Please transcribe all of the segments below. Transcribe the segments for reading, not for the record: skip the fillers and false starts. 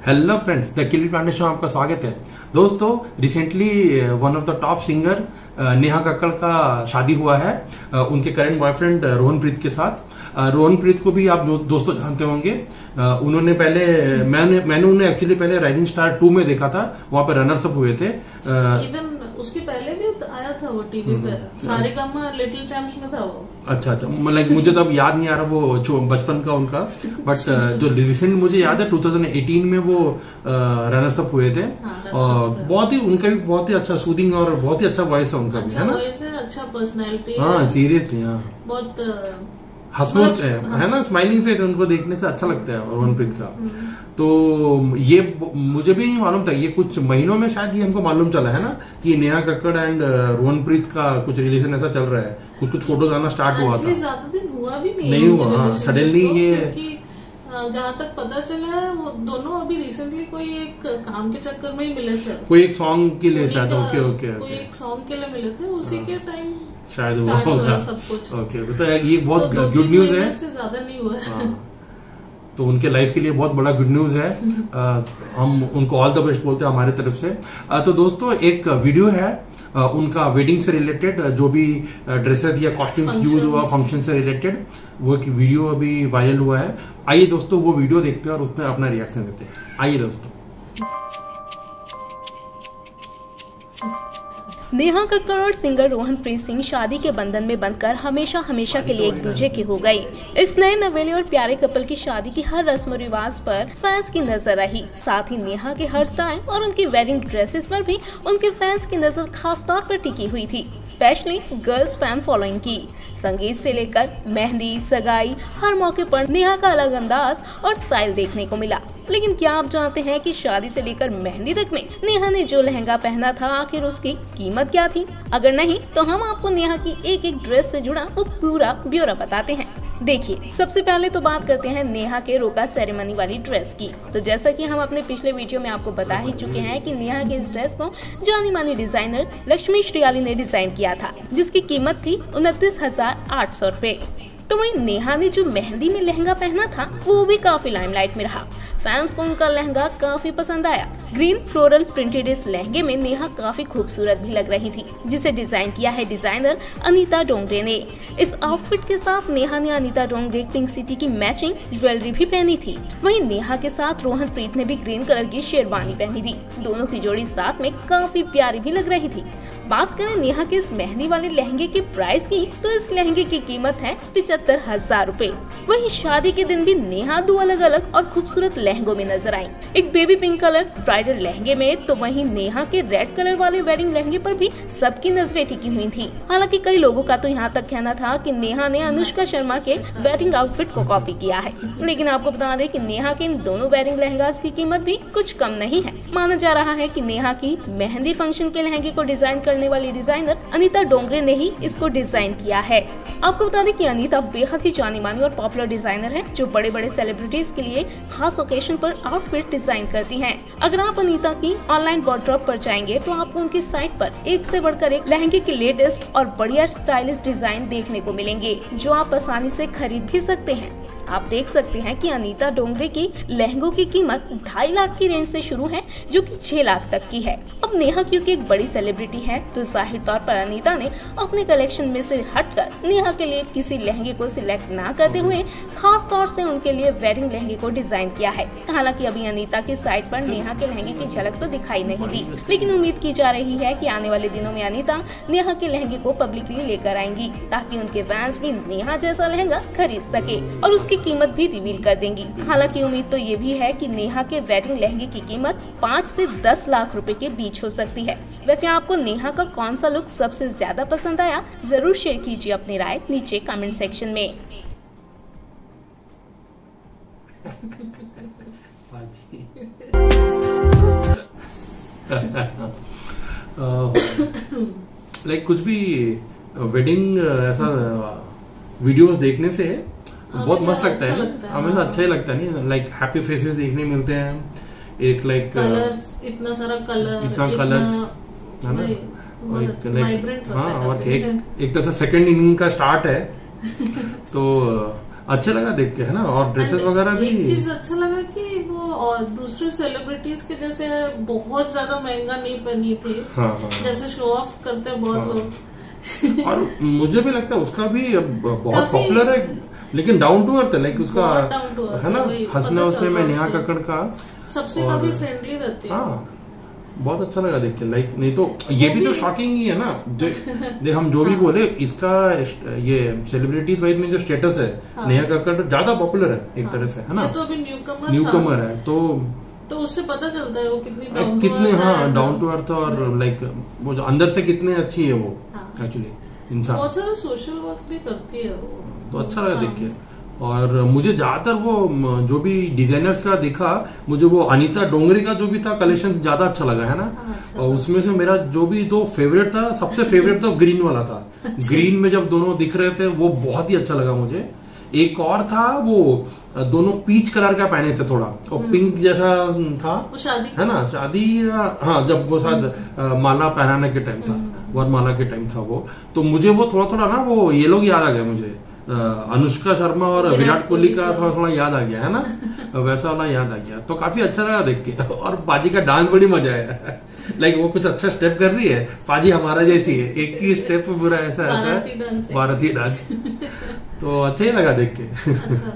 Hello friends, the किलिट Pandey show आपका स्वागत है। दोस्तों, recently one of the top singer Neha Kakkar का शादी हुआ है उनके करंट बॉयफ्रेंड रोहनप्रीत के साथ। रोहनप्रीत को भी आप दोस्तों जानते होंगे। उन्होंने पहले मैंने उन्हें एक्चुअली पहले राइजिंग स्टार 2 में देखा था, वहां पे रनर्स अप हुए थे। इवन उसके पहले भी आया था वो टीवी पे, सारेगामा लिटिल चैम्प्स में था वो। अच्छा, मतलब मुझे तो अब याद नहीं आ रहा वो बचपन का उनका, बट जो रिसेंट मुझे याद है 2018 में वो रनर्स अप हुए थे। और बहुत ही उनका भी बहुत ही अच्छा सूदिंग और बहुत ही अच्छा वॉइस है उनका भी, है ना? अच्छा पर्सनैलिटी, हाँ सीरियसली, हाँ बहुत हंसमुख है ना, स्माइलिंग फेस उनको देखने से अच्छा लगता है रोहनप्रीत का। तो ये मुझे भी नहीं मालूम था, ये कुछ महीनों में शायद ये हमको मालूम चला है ना कि नेहा कक्कड़ एंड रोहनप्रीत का कुछ रिलेशन ऐसा चल रहा है। कुछ फोटोज आना स्टार्ट हुआ था, ज्यादा दिन हुआ भी नहीं हुआ सडनली ये। जहाँ तक पता चला है वो दोनों अभी रिसेंटली कोई एक काम के चक्कर में ही मिले थे, कोई एक सॉन्ग के लिए शायद। ओके कोई एक सॉन्ग के लिए मिले थे, उसी के टाइम शायद हुआ होगा सब कुछ। ओके, तो ये बहुत गुड न्यूज है, ज्यादा नहीं हुआ है। तो उनके लाइफ के लिए बहुत बड़ा गुड न्यूज है। हम उनको ऑल द बेस्ट बोलते हैं हमारे तरफ से। तो दोस्तों, एक वीडियो है उनका वेडिंग से रिलेटेड, जो भी ड्रेसेस या कॉस्ट्यूम्स यूज हुआ फंक्शन से रिलेटेड, वो एक वीडियो अभी वायरल हुआ है। आइए दोस्तों वो वीडियो देखते हैं और उसमें अपना रिएक्शन देते हैं। आइए दोस्तों। नेहा कक्कड़ और सिंगर रोहनप्रीत सिंह शादी के बंधन में बंधकर हमेशा हमेशा के लिए एक दूसरे की हो गई। इस नए नवेले और प्यारे कपल की शादी की हर रस्म और रिवाज पर फैंस की नजर रही। साथ ही नेहा के हेयर स्टाइल और उनकी वेडिंग ड्रेसेस पर भी उनके फैंस की नजर खास तौर पर टिकी हुई थी, स्पेशली गर्ल्स फैन फॉलोइंग की। संगीत से लेकर मेहंदी, सगाई, हर मौके पर नेहा का अलग अंदाज और स्टाइल देखने को मिला। लेकिन क्या आप जानते हैं कि शादी से लेकर मेहंदी तक में नेहा ने जो लहंगा पहना था, आखिर उसकी कीमत क्या थी? अगर नहीं तो हम आपको नेहा की एक एक ड्रेस से जुड़ा वो पूरा ब्यौरा बताते हैं। देखिए, सबसे पहले तो बात करते हैं नेहा के रोका सेरेमनी वाली ड्रेस की। तो जैसा कि हम अपने पिछले वीडियो में आपको बता ही चुके हैं कि नेहा के इस ड्रेस को जानी मानी डिजाइनर लक्ष्मी श्रियाली ने डिजाइन किया था, जिसकी कीमत थी 29,800 रुपए। तो वहीं नेहा ने जो मेहंदी में लहंगा पहना था वो भी काफी लाइमलाइट में रहा। फैंस को उनका लहंगा काफी पसंद आया। ग्रीन फ्लोरल प्रिंटेड इस लहंगे में नेहा काफी खूबसूरत भी लग रही थी, जिसे डिजाइन किया है डिजाइनर अनीता डोंगरे ने। इस आउटफिट के साथ नेहा ने अनीता डोंगरे पिंक सिटी की मैचिंग ज्वेलरी भी पहनी थी। वहीं नेहा के साथ रोहनप्रीत ने भी ग्रीन कलर की शेरवानी पहनी थी। दोनों की जोड़ी साथ में काफी प्यारी भी लग रही थी। बात करें नेहा के इस मेहंदी वाले लहंगे की प्राइस की, तो इस लहंगे की कीमत है 75,000 रुपए। वहीं शादी के दिन भी नेहा 2 अलग अलग और खूबसूरत लहंगों में नजर आई, एक बेबी पिंक कलर ब्राइडल लहंगे में, तो वहीं नेहा के रेड कलर वाले वेडिंग लहंगे पर भी सबकी नजरें टिकी हुई थी। हालांकि कई लोगों का तो यहाँ तक कहना था कि नेहा ने अनुष्का शर्मा के वेडिंग आउटफिट को कॉपी किया है। लेकिन आपको बता दें कि नेहा के इन दोनों वेडिंग लहंगास की कीमत भी कुछ कम नहीं है। माना जा रहा है कि नेहा की मेहंदी फंक्शन के लहंगे को डिजाइन करने वाली डिजाइनर अनीता डोंगरे ने ही इसको डिजाइन किया है। आपको बता दें कि अनीता बेहद ही जानी मानी और पॉपुलर डिजाइनर है, जो बड़े बड़े सेलिब्रिटीज के लिए खास ओकेशन पर आउटफिट डिजाइन करती हैं। अगर आप अनीता की ऑनलाइन वार्डरोब पर जाएंगे तो आपको उनकी साइट पर एक से बढ़कर एक लहंगे की लेटेस्ट और बढ़िया स्टाइलिश डिजाइन देखने को मिलेंगे, जो आप आसानी से खरीद भी सकते हैं। आप देख सकते हैं कि अनीता डोंगरे की लहंगों की कीमत 2.5 लाख की रेंज से शुरू है, जो कि 6 लाख तक की है। अब नेहा क्योंकि एक बड़ी सेलिब्रिटी है, तो जाहिर तौर पर अनीता ने अपने कलेक्शन में से हटकर नेहा के लिए किसी लहंगे को सिलेक्ट ना करते हुए खास तौर से उनके लिए वेडिंग लहंगे को डिजाइन किया है। हालांकि अभी अनीता की साइट पर नेहा के लहंगे की झलक तो दिखाई नहीं दी, लेकिन उम्मीद की जा रही है कि आने वाले दिनों में अनीता नेहा के लहंगे को पब्लिकली लेकर आएंगी, ताकि उनके फैंस भी नेहा जैसा लहंगा खरीद सके और उसकी कीमत भी रिवील कर देंगी। हालांकि उम्मीद तो ये भी है कि नेहा के वेडिंग लहंगे की कीमत 5 से 10 लाख रुपए के बीच हो सकती है। वैसे आपको नेहा का कौन सा लुक सबसे ज्यादा पसंद आया, जरूर शेयर कीजिए अपनी राय नीचे कमेंट सेक्शन में। लाइक कुछ भी वेडिंग ऐसा वीडियोस देखने से बहुत मस्त लगता है ना, हमेशा अच्छा ही लगता है नहीं। लाइक हैप्पी फेसेस देखने मिलते हैं, एक लाइक इतना सारा कलर, इतना कलर्स है ना, और एक तरह से सेकंड इनिंग का स्टार्ट है। तो अच्छा लगा देख के, है ना। और ड्रेसेस वगैरह भी एक चीज अच्छा लगा कि वो और दूसरे सेलिब्रिटीज के जैसे बहुत ज्यादा महंगा नहीं पहनी थी। हाँ। जैसे शो ऑफ करते हैं बहुत लोग। और मुझे भी लगता है उसका भी बहुत पॉपुलर है, लेकिन डाउन टू अर्थ है, लाइक उसका है ना, हंसने उसमें में नेहा कक्कड़ का सबसे काफी फ्रेंडली रहती है। हाँ, बहुत अच्छा लगा देख के, लाइक नहीं तो ये भी तो शॉकिंग ही है ना। देख हम जो भी बोले, इसका ये सेलिब्रिटीज वाइज में जो स्टेटस है, नेहा कक्कड़ ज्यादा पॉपुलर है एक तरह से, है ना। तो अभी न्यूकमर है, तो उससे पता चलता है वो कितने डाउन टू अर्थ और लाइक वो जो अंदर से कितने अच्छी है वो एक्चुअली इंसान। बहुत सारा सोशल वर्क भी करती है वो, तो अच्छा लगा देख के। और मुझे ज्यादातर वो जो भी डिजाइनर्स का दिखा, मुझे वो अनीता डोंगरी का जो भी था कलेक्शन ज्यादा अच्छा लगा, है ना। और उसमें से मेरा जो भी दो फेवरेट था, सबसे फेवरेट तो ग्रीन वाला था। ग्रीन में जब दोनों दिख रहे थे वो बहुत ही अच्छा लगा मुझे। एक और था वो दोनों पीच कलर का पहने थे थोड़ा, और पिंक जैसा था, वो शादी है ना, शादी। हाँ, जब वो शायद माला पहनाने के टाइम था, वरमाला के टाइम था वो, तो मुझे वो थोड़ा ना वो ये लोग याद आ गया मुझे, अनुष्का शर्मा और विराट कोहली का थोड़ा याद आ गया, है ना, वैसा वाला याद आ गया। तो काफी अच्छा लगा देख के। और पाजी का डांस बड़ी मजा आया। लाइक वो कुछ अच्छा स्टेप कर रही है, पाजी हमारा जैसी है, एक ही स्टेप पूरा ऐसा भारतीय डांस। तो अच्छा ही लगा देख के।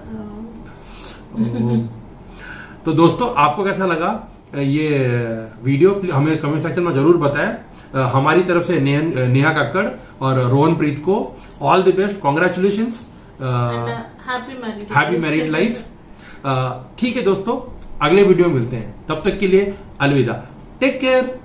तो दोस्तों, आपको कैसा लगा ये वीडियो, हमें कमेंट सेक्शन में जरूर बताएं। हमारी तरफ से नेहा कक्कड़ और रोहन प्रीत को all the best, congratulations, happy married life. ठीक है दोस्तों, अगले वीडियो में मिलते हैं, तब तक के लिए अलविदा, टेक केयर।